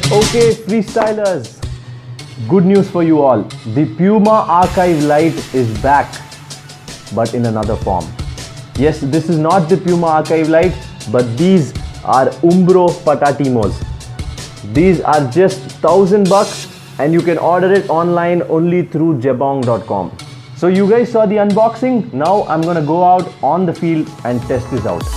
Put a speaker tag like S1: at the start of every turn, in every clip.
S1: Okay, freestylers, good news for you all. The Puma Archive Lite is back, but in another form. Yes, this is not the Puma Archive Lite, but these are Umbro Patatimos. These are just $1,000 and you can order it online only through jabong.com. So you guys saw the unboxing. Now I'm gonna go out on the field and test this out.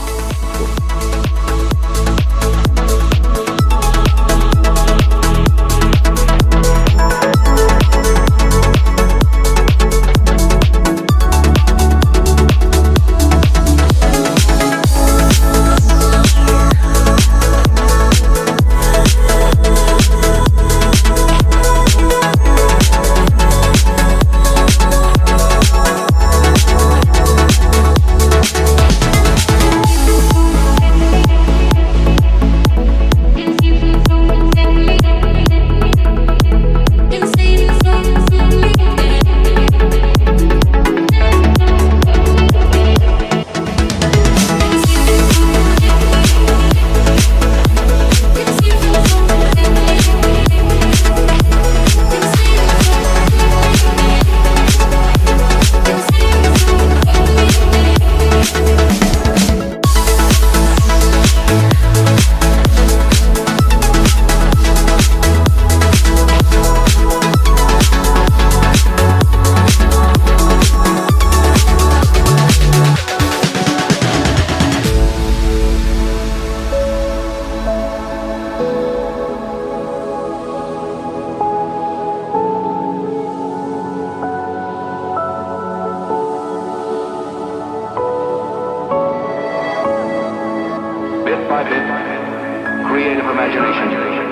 S2: Bit by bit, creative imagination